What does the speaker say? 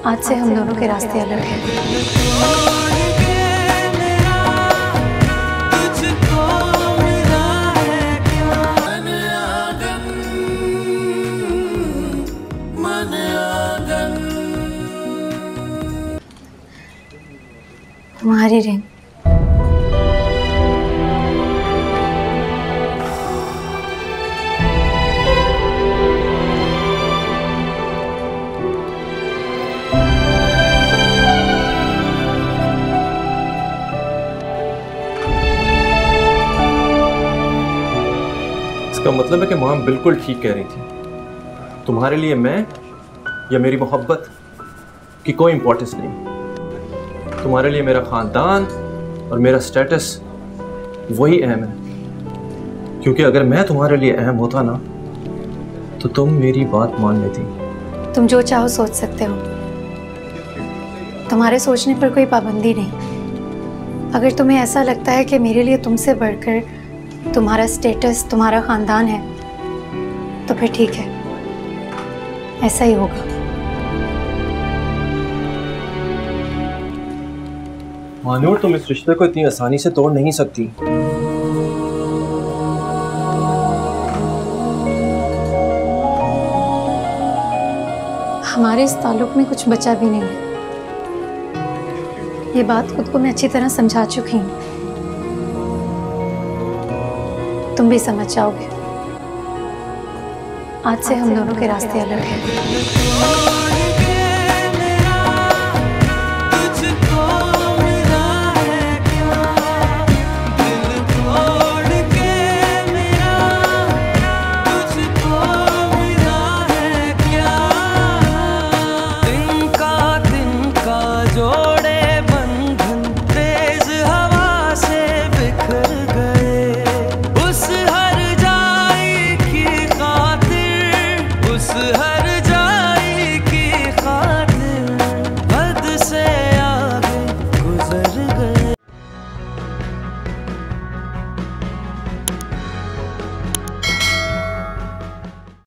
आज से हम दोनों के रास्ते अलग हैं। तुम्हारी रिंग। इसका मतलब है कि मॉम बिल्कुल ठीक कह रही थी। तुम्हारे लिए मैं या मेरी मोहब्बत की कोई इंपॉर्टेंस नहीं। तुम्हारे लिए मेरा खानदान और मेरा स्टेटस वही अहम है। क्योंकि अगर मैं तुम्हारे लिए अहम होता ना तो तुम मेरी बात मान लेती। तुम जो चाहो सोच सकते हो, तुम्हारे सोचने पर कोई पाबंदी नहीं। अगर तुम्हें ऐसा लगता है कि मेरे लिए तुमसे बढ़कर तुम्हारा स्टेटस, तुम्हारा खानदान है, तो फिर ठीक है, ऐसा ही होगा। मानूर, तुम इस रिश्ते को इतनी आसानी से तोड़ नहीं सकती। हमारे इस ताल्लुक में कुछ बचा भी नहीं है। ये बात खुद को मैं अच्छी तरह समझा चुकी हूँ। तुम भी समझ जाओगे। आज से हम दोनों के रास्ते अलग हैं।